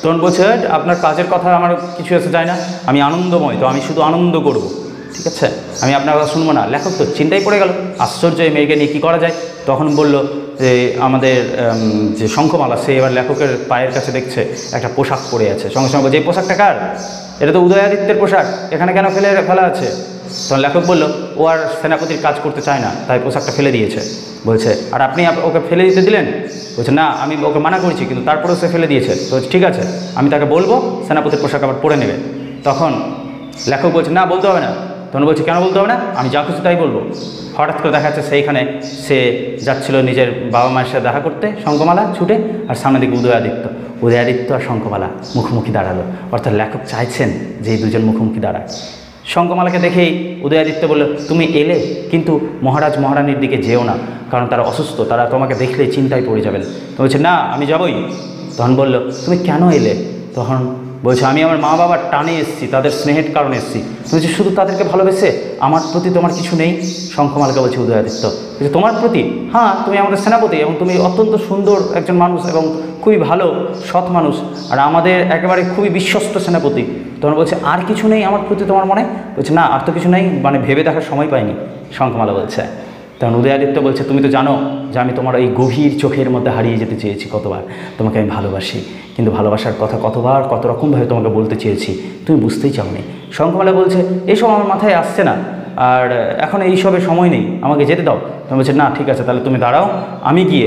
তখন বলছে আপনার কাজের কথা আমার কিছু এসে যায় না, আমি আনন্দময়, তো আমি শুধু আনন্দ করব, ঠিক আছে, আমি আপনার কথা শুনবো না। লেখক তো চিন্তাই পড়ে গেল, আশ্চর্য এই মেয়েকে নিয়ে কী করা যায়। তখন বলল যে আমাদের যে শঙ্খমালা, সে এবার লেখকের পায়ের কাছে দেখছে একটা পোশাক পরে আছে, সঙ্গে সঙ্গে বলছে এই পোশাকটা কার? এটা তো উদয়াদিত্যের পোশাক, এখানে কেন ফেলে ফেলা আছে? তখন লেখক বলল ও আর সেনাপতির কাজ করতে চায় না, তাই পোশাকটা ফেলে দিয়েছে। বলছে আর আপনি ওকে ফেলে দিতে দিলেন? বলছে না, আমি ওকে মানা করেছি, কিন্তু তারপরেও সে ফেলে দিয়েছে। তো ঠিক আছে, আমি তাকে বলবো সেনাপতির পোশাক আবার পরে নেবে। তখন লেখক বলছে না, বলতে হবে না। তখন বলছে কেন বলতে হবে না, আমি যা খুশি তাই বলবো। হঠাৎ করে দেখা যাচ্ছে সেইখানে সে যাচ্ছিল নিজের বাবা মায়ের সাথে দেখা করতে, শঙ্খমালা ছুটে, আর সামনের দিকে উদয়াদিত্য উদয়াদিত্য আর শঙ্খমালা মুখোমুখি দাঁড়ালো। অর্থাৎ লেখক চাইছেন যে এই দুজন মুখোমুখি দাঁড়ায়। শঙ্খমালাকে দেখেই উদয়াদিত্য বলল তুমি এলে, কিন্তু মহারাজ মহারানীর দিকে যেও না, কারণ তারা অসুস্থ, তারা তোমাকে দেখলেই চিন্তায় পড়ে যাবেন। তো বলছে না, আমি যাবই। তখন বলল তুমি কেন এলে? তখন বলছে আমি আমার মা বাবার টানে এসেছি, তাদের স্নেহের কারণে এসেছি। বলছে শুধু তাদেরকে ভালোবেসে? আমার প্রতি তোমার কিছু নেই? শঙ্খমালাকে বলছে উদয়াদিত্য। বলছে তোমার প্রতি? হ্যাঁ, তুমি আমাদের সেনাপতি এবং তুমি অত্যন্ত সুন্দর একজন মানুষ এবং খুবই ভালো সৎ মানুষ, আর আমাদের একেবারে খুবই বিশ্বস্ত সেনাপতি। তখন বলছে আর কিছু নেই আমার প্রতি তোমার মনে? বলছে না, আর তো কিছু নেই, মানে ভেবে দেখার সময় পাইনি। শঙ্খমালা বলছে। তখন উদয়াদিত্য বলছে তুমি তো জানো যে আমি তোমার এই গভীর চোখের মধ্যে হারিয়ে যেতে চেয়েছি কতবার, তোমাকে আমি ভালোবাসি, কিন্তু ভালোবাসার কথা কতবার কত রকমভাবে তোমাকে বলতে চেয়েছি, তুমি বুঝতেই চাওনি। শঙ্খমালা বলছে এইসব আমার মাথায় আসছে না, আর এখন এইসবের সময় নেই, আমাকে যেতে দাও। তুমি বলছে না ঠিক আছে, তাহলে তুমি দাঁড়াও, আমি গিয়ে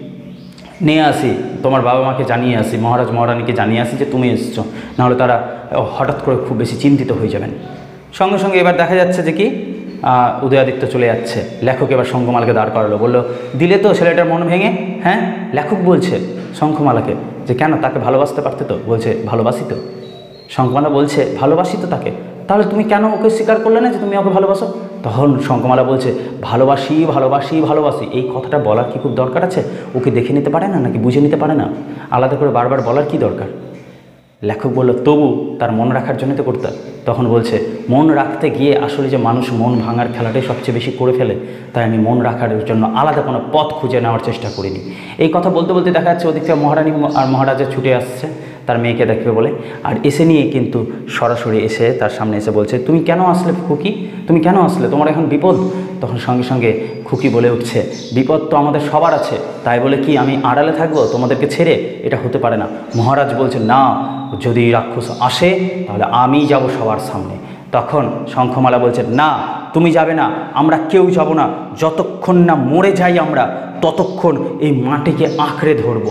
নিয়ে আসি, তোমার বাবা মাকে জানিয়ে আসি, মহারাজ মহারানীকে জানিয়ে আসি যে তুমি এসছো, নাহলে তারা হঠাৎ করে খুব বেশি চিন্তিত হয়ে যাবেন। সঙ্গে সঙ্গে এবার দেখা যাচ্ছে যে কি উদয়াদিত্য চলে যাচ্ছে। লেখক এবার শঙ্খমালাকে দাঁড় করালো, বললো দিলে তো ছেলেটার মন ভেঙে? হ্যাঁ। লেখক বলছে শঙ্খমালাকে যে কেন, তাকে ভালোবাসতে পারতে তো? বলছে ভালোবাসি তো। শঙ্খমালা বলছে ভালোবাসি তো তাকে, তাহলে তুমি কেন ওকে স্বীকার করলে না যে তুমি ওকে ভালোবাসো? তখন শঙ্খমালা বলছে ভালোবাসি ভালোবাসি ভালোবাসি, এই কথাটা বলার কি খুব দরকার আছে? ওকে দেখে নিতে পারে না নাকি বুঝে নিতে পারে না? আলাদা করে বারবার বলার কি দরকার? লেখক বলল তবু তার মন রাখার জন্য তো করতে। তখন বলছে মন রাখতে গিয়ে আসলে যে মানুষ মন ভাঙার খেলাটাই সবচেয়ে বেশি করে ফেলে, তাই আমি মন রাখার জন্য আলাদা কোনো পথ খুঁজে নেওয়ার চেষ্টা করিনি। এই কথা বলতে বলতে দেখা যাচ্ছে ওদিক থেকে মহারানী আর মহারাজা ছুটে আসছে তার মেয়েকে দেখবে বলে, আর এসে নিয়ে কিন্তু সরাসরি এসে তার সামনে এসে বলছে তুমি কেন আসলে খুকি, তুমি কেন আসলে, তোমার এখন বিপদ? তখন সঙ্গে সঙ্গে খুকি বলে উঠছে বিপদ তো আমাদের সবার আছে, তাই বলে কি আমি আড়ালে থাকবো তোমাদেরকে ছেড়ে? এটা হতে পারে না। মহারাজ বলছে না, যদি রাক্ষস আসে তাহলে আমি যাব সবার সামনে। তখন শঙ্খমালা বলছে না, তুমি যাবে না, আমরা কেউ যাব না, যতক্ষণ না মরে যাই আমরা ততক্ষণ এই মাটিকে আঁকড়ে ধরবো।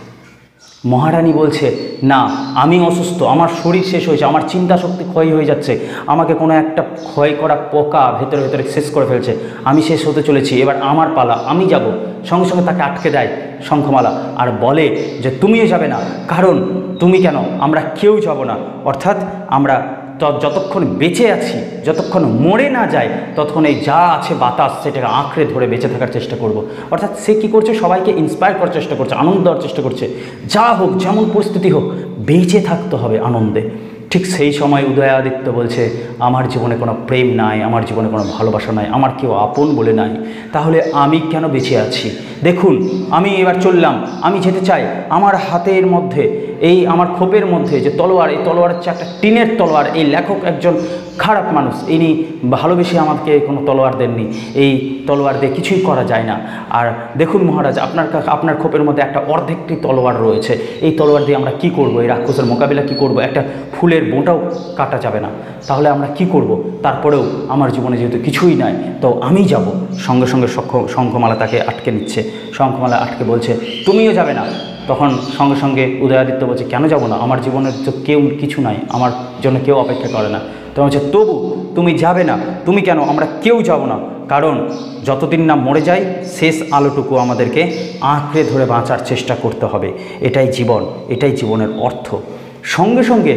মহারানী বলছে না, আমি অসুস্থ, আমার শরীর শেষ হয়েছে, আমার চিন্তা শক্তি ক্ষয় হয়ে যাচ্ছে, আমাকে কোনো একটা ক্ষয় করা পোকা ভেতরে ভেতরে শেষ করে ফেলছে, আমি শেষ হতে চলেছি, এবার আমার পালা, আমি যাব। সঙ্গে সঙ্গে তাকে আটকে দেয় শঙ্খমালা আর বলে যে তুমিও যাবে না, কারণ তুমি কেন, আমরা কেউ যাব না, অর্থাৎ আমরা যতক্ষণ বেঁচে আছি, যতক্ষণ মরে না যায় ততক্ষণ এই যা আছে বাতাস সেটাকে আঁকড়ে ধরে বেঁচে থাকার চেষ্টা করব। অর্থাৎ সে কী করছে, সবাইকে ইন্সপায়ার করার চেষ্টা করছে, আনন্দ দেওয়ার চেষ্টা করছে, যা হোক যেমন পরিস্থিতি হোক বেঁচে থাকতে হবে আনন্দে। ঠিক সেই সময় উদয়াদিত্য বলছে আমার জীবনে কোনো প্রেম নাই, আমার জীবনে কোনো ভালোবাসা নাই, আমার কেউ আপন বলে নাই, তাহলে আমি কেন বেঁচে আছি? দেখুন আমি এবার চললাম, আমি যেতে চাই, আমার হাতের মধ্যে এই আমার খোপের মধ্যে যে তলোয়ার, এই তলোয়ার হচ্ছে একটা টিনের তলোয়ার। এই লেখক একজন খারাপ মানুষ, ইনি ভালোবেসে আমাকে কোনো তলোয়ার দেননি, এই তলোয়ার দিয়ে কিছুই করা যায় না। আর দেখুন মহারাজ, আপনার আপনার খোপের মধ্যে একটা অর্ধেকটি তলোয়ার রয়েছে, এই তলোয়ার দিয়ে আমরা কি করব? এই রাক্ষসের মোকাবিলা কি করব? একটা ফুলের বোঁটাও কাটা যাবে না, তাহলে আমরা কি করব? তারপরেও আমার জীবনে যেহেতু কিছুই নাই, তো আমি যাব। সঙ্গে সঙ্গে শঙ্খমালা তাকে আটকে নিচ্ছে, শঙ্খমালা আটকে বলছে তুমিও যাবে না। তখন সঙ্গে সঙ্গে উদয়াদিত্য বলছে কেন যাব না, আমার জীবনের তো কেউ কিছু নাই, আমার জন্য কেউ অপেক্ষা করে না। তখন বলছে তবু তুমি যাবে না, তুমি কেন, আমরা কেউ যাব না, কারণ যতদিন না মরে যাই শেষ আলোটুকু আমাদেরকে আঁকড়ে ধরে বাঁচার চেষ্টা করতে হবে, এটাই জীবন, এটাই জীবনের অর্থ। সঙ্গে সঙ্গে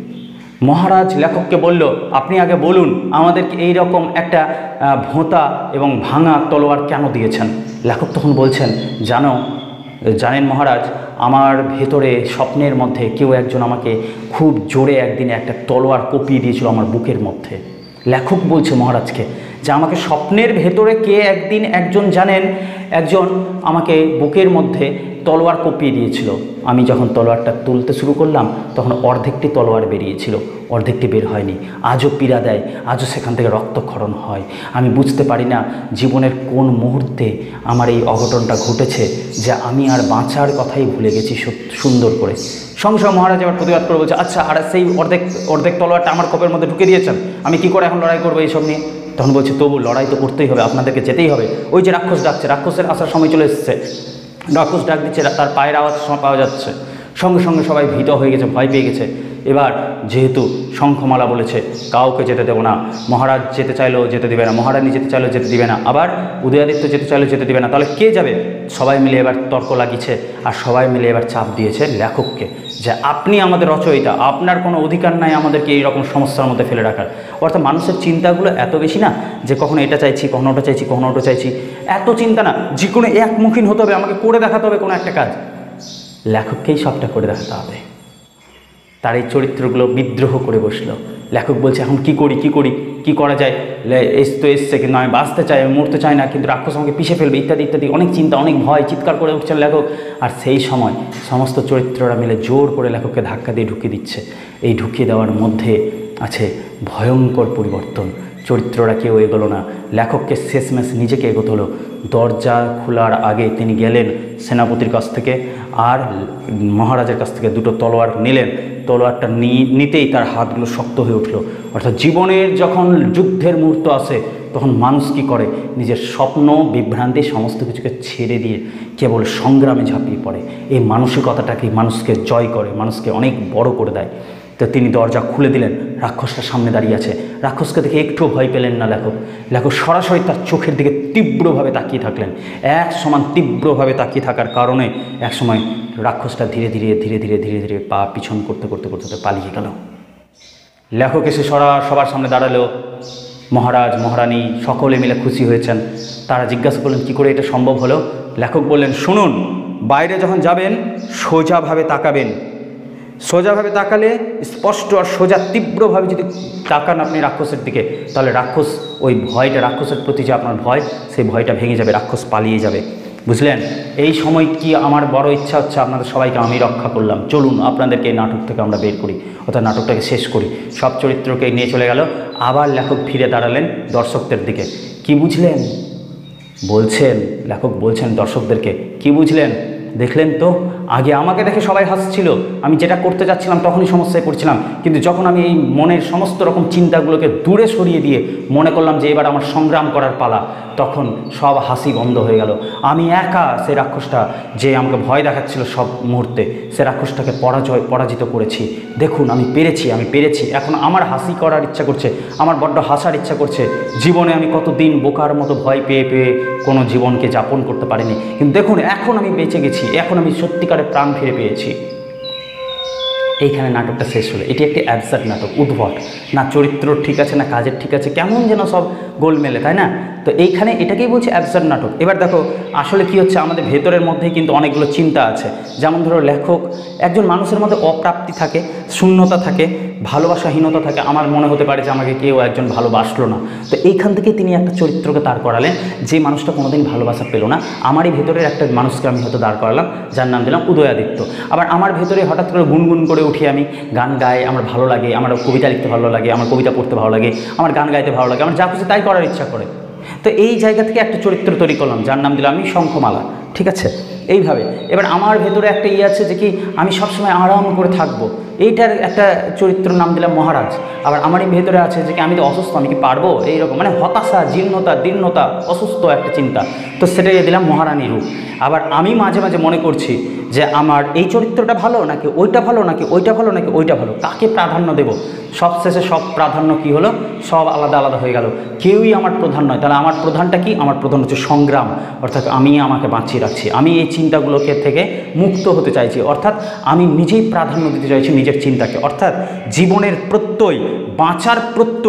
মহারাজ লেখককে বলল আপনি আগে বলুন আমাদেরকে এই রকম একটা ভোঁতা এবং ভাঙা তলোয়ার কেন দিয়েছেন? লেখক তখন বলছেন জানো জানেন মহারাজ, আমার ভেতরে স্বপ্নের মধ্যে কেউ একজন আমাকে খুব জোরে একদিনে একটা তলোয়ার কপিয়ে দিয়েছিল আমার বুকের মধ্যে। লেখক বলছে মহারাজকে যে আমাকে স্বপ্নের ভেতরে কে একদিন একজন জানেন একজন আমাকে বুকের মধ্যে তলোয়ার কপিয়ে দিয়েছিল। আমি যখন তলোয়ারটা তুলতে শুরু করলাম তখন অর্ধেকটি তলোয়ার বেরিয়েছিল, অর্ধেকটি বের হয়নি। আজও পীড়া দেয়, আজও সেখান থেকে রক্তক্ষরণ হয়। আমি বুঝতে পারি না জীবনের কোন মুহূর্তে আমার এই অঘটনটা ঘটেছে যে আমি আর বাঁচার কথাই ভুলে গেছি সুন্দর করে। সঙ্গে সঙ্গে মহারাজ আবার প্রতিবাদ করে বলছে, আচ্ছা আর সেই অর্ধেক অর্ধেক তলোয়ারটা আমার কোপের মধ্যে ঢুকে দিয়েছেন, আমি কি করে এখন লড়াই করবো এইসব নিয়ে? তখন বলছে, তবু লড়াই তো করতেই হবে, আপনাদেরকে যেতেই হবে। ওই যে রাক্ষস ডাকছে, রাক্ষসের আসার সময় চলে এসেছে, রাক্ষস ডাক দিচ্ছে, তার পায়ের আওয়াজ পাওয়া যাচ্ছে। সঙ্গে সঙ্গে সবাই ভীত হয়ে গেছে, ভয় পেয়ে গেছে। এবার যেহেতু শঙ্খমালা বলেছে কাউকে যেতে দেবো না, মহারাজ যেতে চাইলেও যেতে দিবে না, মহারানী যেতে চাইলেও যেতে দিবে না, আবার উদয়াদিত্য যেতে চাইলেও যেতে দিবে না, তাহলে কে যাবে? সবাই মিলে এবার তর্ক লাগিয়েছে আর সবাই মিলে এবার চাপ দিয়েছে লেখককে যে আপনি আমাদের রচয়িতা, আপনার কোনো অধিকার নাই আমাদেরকে এইরকম সমস্যার মধ্যে ফেলে রাখার। অর্থাৎ মানুষের চিন্তাগুলো এত বেশি না যে কখনো এটা চাইছি, কখনো ওটা চাইছি, কখনো ওটা চাইছি, এত চিন্তা না, যে কোনো একমুখীন হতে হবে, আমাকে করে দেখাতে হবে কোনো একটা কাজ। লেখককেই সবটা করে দেখাতে হবে। তার এই চরিত্রগুলো বিদ্রোহ করে বসলো। লেখক বলছে এখন কি করি কি করি কি করা যায়, এস তো এসছে কিন্তু আমি বাঁচতে চাই, আমি মরতে চাই না, কিন্তু রাক্ষস আমাকে পিষে ফেলবে ইত্যাদি ইত্যাদি, অনেক চিন্তা, অনেক ভয়, চিৎকার করে উঠছেন লেখক। আর সেই সময় সমস্ত চরিত্ররা মিলে জোর করে লেখককে ধাক্কা দিয়ে ঢুকিয়ে দিচ্ছে। এই ঢুকিয়ে দেওয়ার মধ্যে আছে ভয়ঙ্কর পরিবর্তন। চরিত্ররা কেউ এগোলো না, লেখককে শেষমেশ নিজেকে এগোতে হলো। দরজা খোলার আগে তিনি গেলেন সেনাপতির কাছ থেকে আর মহারাজের কাছ থেকে দুটো তলোয়ার নিলেন। তলোয়ারটা নিতেই তার হাতগুলো শক্ত হয়ে উঠল। অর্থাৎ জীবনের যখন যুদ্ধের মুহূর্ত আসে তখন মানুষ কি করে, নিজের স্বপ্ন বিভ্রান্তি সমস্ত কিছুকে ছেড়ে দিয়ে কেবল সংগ্রামে ঝাঁপিয়ে পড়ে। এই মানসিকতাটাকে মানুষকে জয় করে, মানুষকে অনেক বড় করে দেয়। তো তিনি দরজা খুলে দিলেন, রাক্ষসটা সামনে দাঁড়িয়ে আছে। রাক্ষসকে দেখে একটুও ভয় পেলেন না লেখক। লেখক সরাসরি তার চোখের দিকে তীব্রভাবে তাকিয়ে থাকলেন। এক সমান তীব্রভাবে তাকিয়ে থাকার কারণে এক সময় রাক্ষসটা ধীরে ধীরে ধীরে ধীরে ধীরে ধীরে পা পিছন করতে করতে করতে পালিয়ে গেল। লেখক এসে সরা সবার সামনে দাঁড়ালো। মহারাজ মহারানী সকলে মিলে খুশি হয়েছেন। তারা জিজ্ঞাসা করলেন কী করে এটা সম্ভব হলো। লেখক বললেন, শুনুন, বাইরে যখন যাবেন সোজাভাবে তাকাবেন, সোজাভাবে তাকালে স্পষ্ট আর সোজা তীব্রভাবে যদি তাকান আপনি রাক্ষসের দিকে, তাহলে রাক্ষস ওই ভয়টা, রাক্ষসের প্রতি যে আপনার ভয়, সেই ভয়টা ভেঙে যাবে, রাক্ষস পালিয়ে যাবে। বুঝলেন? এই সময় কি আমার বড় ইচ্ছা হচ্ছে আপনাদের সবাইকে আমি রক্ষা করলাম, চলুন আপনাদেরকে এই নাটক থেকে আমরা বের করি, অর্থাৎ নাটকটাকে শেষ করি। সব চরিত্রকে নিয়ে চলে গেল। আবার লেখক ফিরে দাঁড়ালেন দর্শকদের দিকে। কি বুঝলেন বলছেন, লেখক বলছেন দর্শকদেরকে, কি বুঝলেন? দেখলেন তো, আগে আমাকে দেখে সবাই হাসছিল, আমি যেটা করতে যাচ্ছিলাম তখনই সমস্যায় পড়ছিলাম, কিন্তু যখন আমি এই মনের সমস্ত রকম চিন্তাগুলোকে দূরে সরিয়ে দিয়ে মনে করলাম যে এবার আমার সংগ্রাম করার পালা, তখন সব হাসি বন্ধ হয়ে গেল। আমি একা সেই রাক্ষসটা যে আমাকে ভয় দেখাচ্ছিল সব মুহূর্তে, সে রাক্ষসটাকে পরাজয় পরাজিত করেছি। দেখুন আমি পেরেছি, আমি পেরেছি। এখন আমার হাসি করার ইচ্ছা করছে, আমার বড্ড হাসার ইচ্ছা করছে। জীবনে আমি কতদিন বোকার মতো ভয় পেয়ে পেয়ে কোনো জীবনকে যাপন করতে পারিনি, কিন্তু দেখুন এখন আমি বেঁচে গেছি, এখন আমি সত্যিকারে প্রাণ ফিরে পেয়েছি। এইখানে নাটকটা শেষ হলো। এটি একটি অ্যাবসার্ড নাটক, উদ্ভট, না চরিত্র ঠিক আছে না কাজের ঠিক আছে, কেমন যেন সব গোলমেলে, তাই না? তো এইখানে এটাকেই বলছে অ্যাবসার্ড নাটক। এবার দেখো আসলে কি হচ্ছে, আমাদের ভেতরের মধ্যেই কিন্তু অনেকগুলো চিন্তা আছে। যেমন ধরো লেখক, একজন মানুষের মধ্যে অপ্রাপ্তি থাকে, শূন্যতা থাকে, ভালোবাসাহীনতা থাকে। আমার মনে হতে পারে যে আমাকে কেউ একজন ভালোবাসলো না, তো এইখান থেকে তিনি একটা চরিত্রকে দাঁড় করালেন যে মানুষটা কোনোদিন ভালোবাসা পেল না। আমারই ভেতরের একটা মানুষকে আমি হয়তো দাঁড় করালাম, যার নাম দিলাম উদয়াদিত্য। আবার আমার ভেতরে হঠাৎ করে গুনগুন করে উঠি, আমি গান গাই, আমার ভালো লাগে, আমার কবিতা লিখতে ভালো লাগে, আমার কবিতা পড়তে ভালো লাগে, আমার গান গাইতে ভালো লাগে, আমার যা খুশি তাই করার ইচ্ছা করে। তো এই জায়গা থেকে একটা চরিত্র তৈরি করলাম, যার নাম দিলাম আমি শঙ্খমালা। ঠিক আছে, এইভাবে। এবার আমার ভেতরে একটা ইয়ে আছে যে কি আমি সবসময় আরাম করে থাকবো, এইটার একটা চরিত্রের নাম দিলাম মহারাজ। আবার আমারই ভেতরে আছে যে কি আমি তো অসুস্থ, আমি কি পারবো, এইরকম মানে হতাশা, জীর্ণতা, দীর্ণতা, অসুস্থ একটা চিন্তা, তো সেটাই দিলাম মহারানী রূপ। আবার আমি মাঝে মাঝে মনে করছি যে আমার এই চরিত্রটা ভালো নাকি ওইটা ভালো, নাকি ওইটা ভালো নাকি ওইটা ভালো, কাকে প্রাধান্য দেব। সবশেষে সব প্রাধান্য কি হলো, সব আলাদা আলাদা হয়ে গেল, কেউই আমার প্রধান নয়। তাহলে আমার প্রধানটা কি? আমার প্রধান হচ্ছে সংগ্রাম, অর্থাৎ আমি আমাকে বাঁচিয়ে রাখছি, আমি এই চিন্তাগুলোকে থেকে মুক্ত হতে চাইছি, অর্থাৎ আমি নিজেই প্রাধান্য দিতে চাইছি নিজের চিন্তাকে। অর্থাৎ জীবনের প্রত্যয়, বাঁচার প্রত্যয়,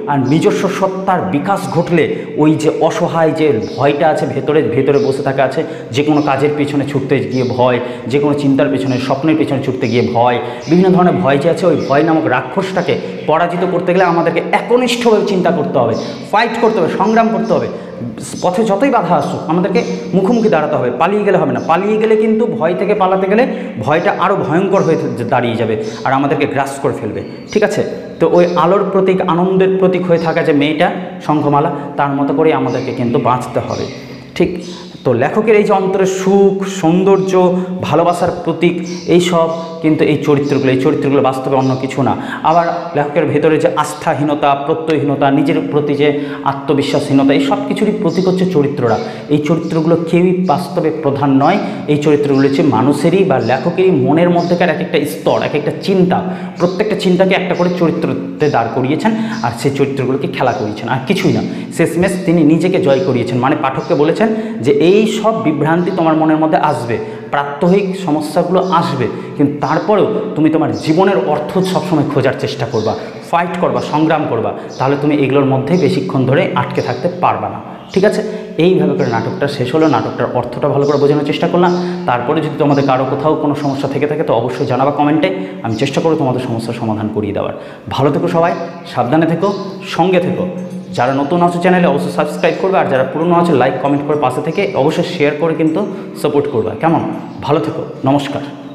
আর নিজস্ব সত্তার বিকাশ ঘটলে ওই যে অসহায় যে ভয়টা আছে ভেতরে ভেতরে বসে থাকা আছে, যে কোনো কাজের পেছনে ছুটতে গিয়ে ভয়, যে কোনো চিন্তার পেছনে স্বপ্নের পেছনে ছুটতে গিয়ে ভয়, বিভিন্ন ধরনের ভয় যে আছে, ওই ভয় নামক রাক্ষসটাকে পরাজিত করতে গেলে আমাদেরকে একনিষ্ঠভাবে চিন্তা করতে হবে, ফাইট করতে হবে, সংগ্রাম করতে হবে। পথে যতই বাধা আসুক আমাদেরকে মুখোমুখি দাঁড়াতে হবে, পালিয়ে গেলে হবে না। পালিয়ে গেলে কিন্তু ভয় থেকে পালাতে গেলে ভয়টা আরও ভয়ঙ্কর হয়ে দাঁড়িয়ে যাবে আর আমাদেরকে গ্রাস করে ফেলবে, ঠিক আছে? তো ওই আলোর প্রতীক, আনন্দের প্রতীক হয়ে থাকা যে মেয়েটা শঙ্খমালা, তার মতো করে আমাদেরকে কিন্তু বাঁচতে হবে, ঠিক? তো লেখকের এই যে অন্তরের সুখ, সৌন্দর্য, ভালোবাসার প্রতীক, এই সব কিন্তু এই চরিত্রগুলো এই চরিত্রগুলো বাস্তবে অন্য কিছু না। আবার লেখকের ভেতরে যে আস্থাহীনতা, প্রত্যয়হীনতা, নিজের প্রতি যে আত্মবিশ্বাসহীনতা, এই সব কিছুরই প্রতীক হচ্ছে চরিত্ররা। এই চরিত্রগুলো কেউই বাস্তবে প্রধান নয়, এই চরিত্রগুলো হচ্ছে মানুষেরই বা লেখকেরই মনের মধ্যেকার এক একটা স্তর, এক একটা চিন্তা, প্রত্যেকটা চিন্তাকে একটা করে চরিত্রতে দাঁড় করিয়েছেন আর সেই চরিত্রগুলোকে খেলা করিয়েছেন, আর কিছুই না। শেষমেশ তিনি নিজেকে জয় করিয়েছেন, মানে পাঠককে বলেছেন যে এই সব বিভ্রান্তি তোমার মনের মধ্যে আসবে, প্রাত্যহিক সমস্যাগুলো আসবে, কিন্তু তারপরেও তুমি তোমার জীবনের অর্থ সবসময় খোঁজার চেষ্টা করবা, ফাইট করবা, সংগ্রাম করবা, তাহলে তুমি এগুলোর মধ্যেই বেশিক্ষণ ধরে আটকে থাকতে পারবা না, ঠিক আছে? এইভাবে করে নাটকটা শেষ হলো। নাটকটার অর্থটা ভালো করে বোঝানোর চেষ্টা করলাম। তারপরে যদি তোমাদের কারো কোথাও কোনো সমস্যা থেকে থাকে তো অবশ্যই জানাবা কমেন্টে, আমি চেষ্টা করব তোমাদের সমস্যার সমাধান করিয়ে দেওয়ার। ভালো থেকো সবাই, সাবধানে থেকো, সঙ্গে থেকো। যারা নতুন আছে চ্যানেলে অবশ্যই সাবস্ক্রাইব করবে, আর যারা পুরনো আছে লাইক কমেন্ট করে পাশে থেকে অবশ্যই শেয়ার করে কিন্তু সাপোর্ট করবে, কেমন? ভালো থেকো, নমস্কার।